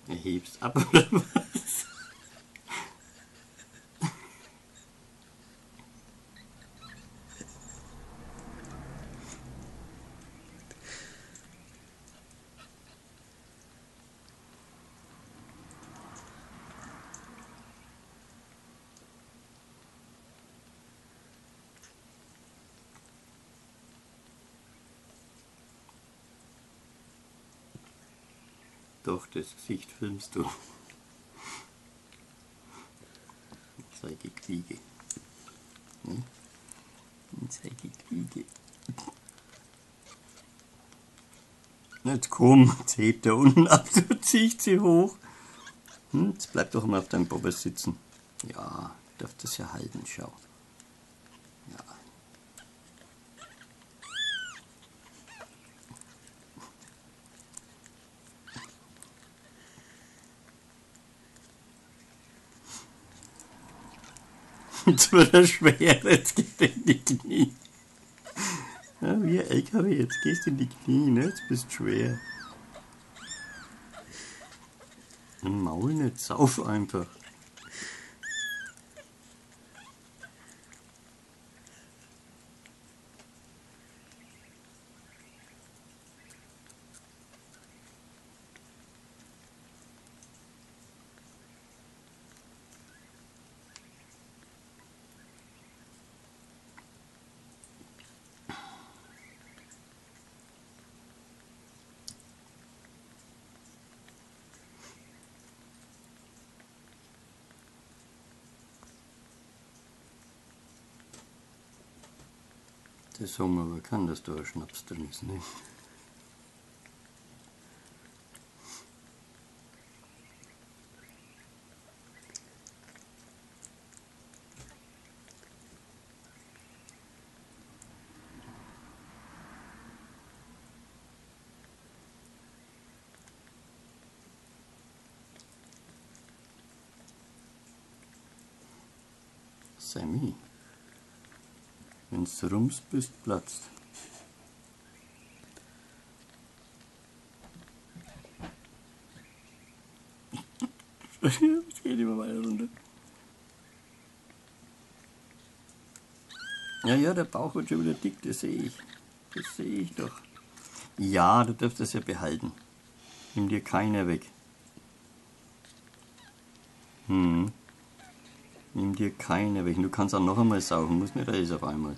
Hebst ab oder was? Doch, das Gesicht filmst du. Zeige Quiege. Hm? Zeige Quiege. Jetzt komm, jetzt hebt er unten ab, du ziehst sie hoch. Jetzt bleib doch mal auf deinem Bobbes sitzen. Ja, ich darf das ja halten, schau. Ja. Jetzt wird er schwer, jetzt geht er in die Knie. Ja, wie ein LKW, jetzt gehst du in die Knie, ne? Jetzt bist du schwer. Ein Maul nicht, sauf einfach. Das haben wir aber kann, dass da ein Schnaps drin ist, ne? Sammy, wenn du rumst bist, platzt. Ich gehe lieber mal runter. Ja, der Bauch wird schon wieder dick, das sehe ich. Das sehe ich doch. Ja, du darfst das ja behalten. Nimm dir keiner weg. Nimm dir keiner weg. Du kannst auch noch einmal saugen, muss nicht alles auf einmal.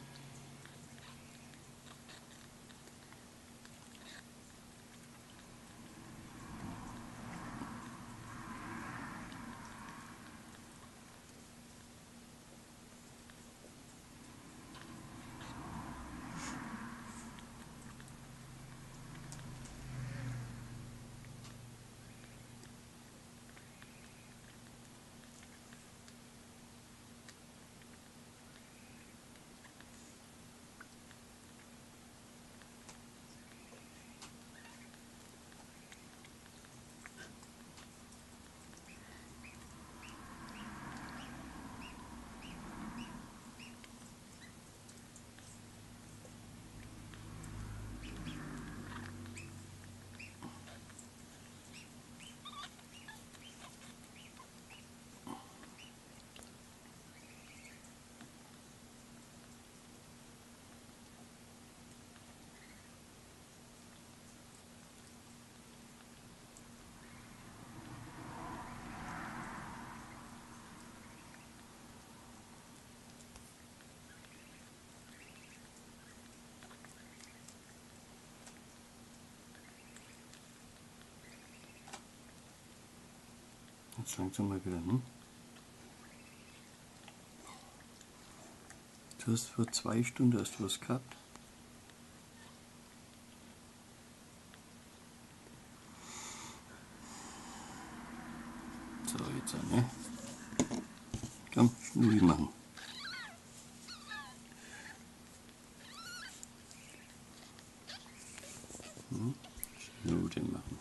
Jetzt langsam mal wieder, hm? Du hast vor 2 Stunden hast du was gehabt. So, jetzt auch, ne? Komm, Schnulli machen. Schnulli machen.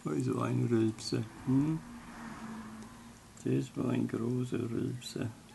Also ein Rülpser. Hm? Das war ein großer Rülpser.